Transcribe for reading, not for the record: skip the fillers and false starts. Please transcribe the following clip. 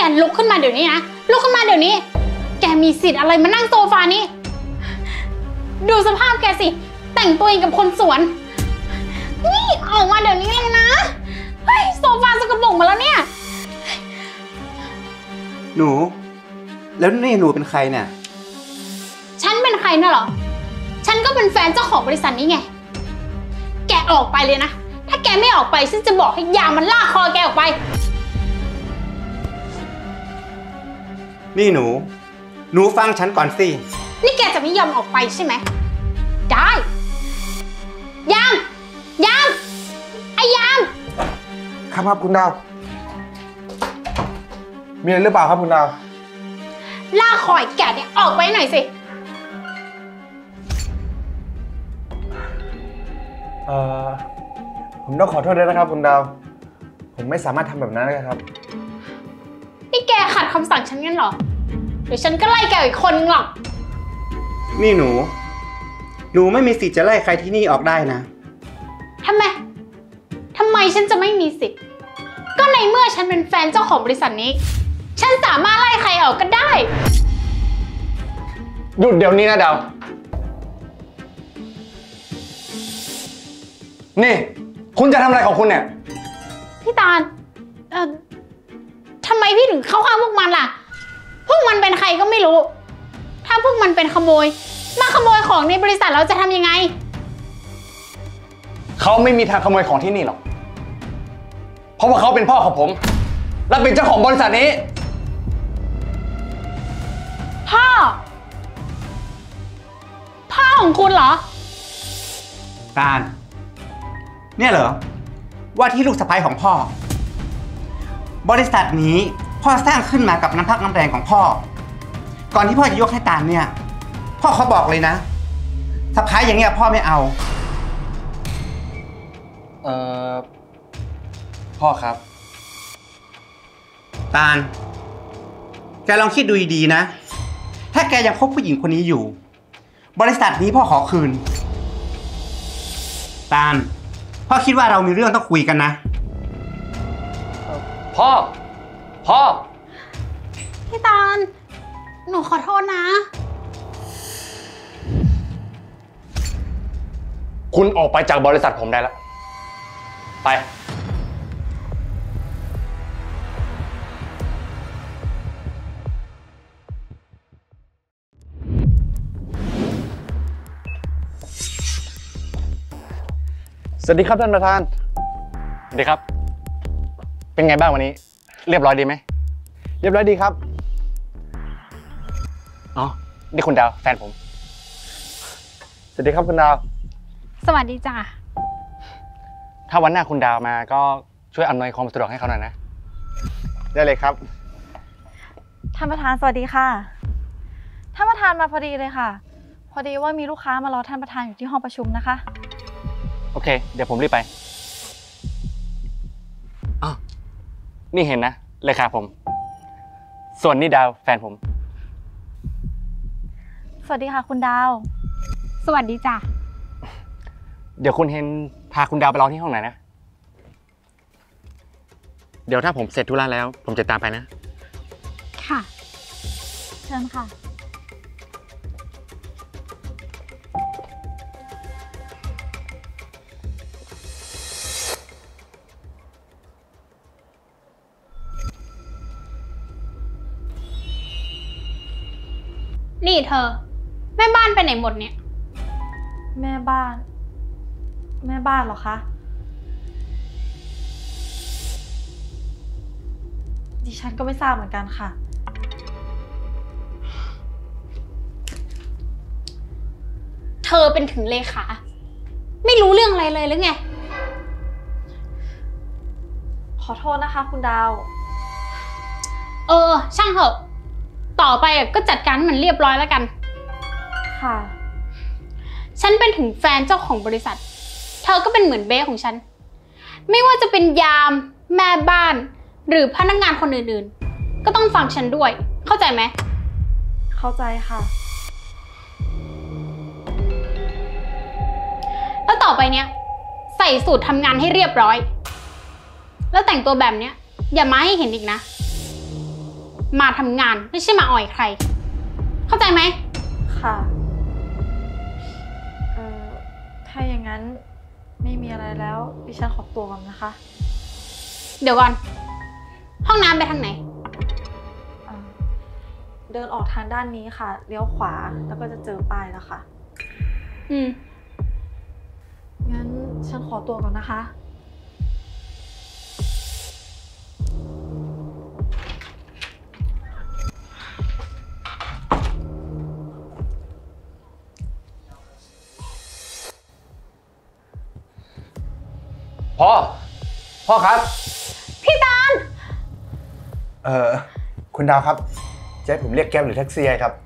ลุกขึ้นมาเดี๋ยวนี้นะลุกขึ้นมาเดี๋ยวนี้แกมีสิทธิ์อะไรมานั่งโซฟานี้ดูสภาพแกสิแต่งตัวเองกับคนสวนนี่ออกมาเดี๋ยวนี้เลยนะเฮ้ยโซฟาสกปรกมาแล้วเนี่ยหนูแล้วนี่หนูเป็นใครเนี่ยฉันเป็นใครน่ะเหรอฉันก็เป็นแฟนเจ้าของบริษัทนี้ไงแกออกไปเลยนะถ้าแกไม่ออกไปฉันจะบอกให้ยามมันลากคอแกออกไปนี่หนูฟังฉันก่อนสินี่แกจะไม่ยอมออกไปใช่ไหมได้ยามไอ้ยามครับคุณดาวมีอะไรหรือเปล่าครับคุณดาวลากคอไอ้แกเนี่ยออกไปหน่อยสิผมต้องขอโทษด้วยนะครับคุณดาวผมไม่สามารถทำแบบนั้นได้ครับนี่แกขัดคำสั่งฉันงั้นเหรอเดี๋ยวฉันก็ไล่แกอีกคนนึงหรอกนี่หนูไม่มีสิทธิ์จะไล่ใครที่นี่ออกได้นะทำไมฉันจะไม่มีสิทธิ์ก็ในเมื่อฉันเป็นแฟนเจ้าของบริษัทนี้ฉันสามารถไล่ใครออกก็ได้หยุดเดี๋ยวนี้นะดาวนี่คุณจะทำอะไรของคุณเนี่ยพี่ตาลทำไมพี่ถึงเข้าข้างพวกมันล่ะพวกมันเป็นใครก็ไม่รู้ถ้าพวกมันเป็นขโมยมาขโมยของในบริษัทเราจะทำยังไงเขาไม่มีทางขโมยของที่นี่หรอกเพราะว่าเขาเป็นพ่อของผมและเป็นเจ้าของบริษัทนี้พ่อของคุณเหรอตาลเนี่ยเหรอว่าที่ลูกสะใภ้ของพ่อบริษัทนี้พ่อสร้างขึ้นมากับน้ำพักน้ำแรงของพ่อก่อนที่พ่อจะยกให้ตาลเนี่ยพ่อเขาบอกเลยนะสะใภ้อย่างเงี้ยพ่อไม่เอาพ่อครับตาลแกลองคิดดูดีๆนะถ้าแกยังคบผู้หญิงคนนี้อยู่บริษัทนี้พ่อขอคืนตาลพ่อคิดว่าเรามีเรื่องต้องคุยกันนะพ่อพี่ตาลหนูขอโทษนะคุณออกไปจากบริษัทผมได้แล้วไปสวัสดีครับท่านประธานสวัสดีครับเป็นไงบ้างวันนี้เรียบร้อยดีไหมเรียบร้อยดีครับอ๋อนี่คุณดาวแฟนผมสวัสดีครับคุณดาวสวัสดีจ้ะถ้าวันหน้าคุณดาวมาก็ช่วยอำนวยความสะดวกให้เขาหน่อยนะได้เลยครับท่านประธานสวัสดีค่ะท่านประธานมาพอดีเลยค่ะพอดีว่ามีลูกค้ามารอท่านประธานอยู่ที่ห้องประชุมนะคะโอเคเดี๋ยวผมรีบไปอ๋อนี่เห็นนะเลขาผมส่วนนี่ดาวแฟนผมสวัสดีค่ะคุณดาวสวัสดีจ้ะเดี๋ยวคุณเฮนพาคุณดาวไปรอที่ห้องไหนนะเดี๋ยวถ้าผมเสร็จธุระแล้วผมจะตามไปนะค่ะเชิญค่ะนี่เธอแม่บ้านไปไหนหมดเนี่ยแม่บ้านเหรอคะดิฉันก็ไม่ทราบเหมือนกันค่ะเธอเป็นถึงเลขาไม่รู้เรื่องอะไรเลยหรือไงขอโทษนะคะคุณดาวช่างเถอะต่อไปก็จัดการให้มันเรียบร้อยแล้วกันค่ะฉันเป็นถึงแฟนเจ้าของบริษัทเธอก็เป็นเหมือนเบ๊ของฉันไม่ว่าจะเป็นยามแม่บ้านหรือพนักงานคนอื่นๆก็ต้องฟังฉันด้วยเข้าใจไหมเข้าใจค่ะแล้วต่อไปเนี้ยใส่สูททำงานให้เรียบร้อยแล้วแต่งตัวแบบเนี้ยอย่ามาให้เห็นอีกนะมาทำงานไม่ใช่มาอ่อยใคร เข้าใจไหมค่ะถ้าอย่างนั้นไม่มีอะไรแล้วดิฉันขอตัวก่อนนะคะเดี๋ยวก่อน ห้องน้ำไปทางไหนเดินออกทางด้านนี้ค่ะเลี้ยวขวาแล้วก็จะเจอป้ายแล้วค่ะอืมงั้นฉันขอตัวก่อนนะคะพ่อครับพี่ตาลคุณดาวครับจะให้ผมเรียกแก๊ปหรือแท็กซี่ครับ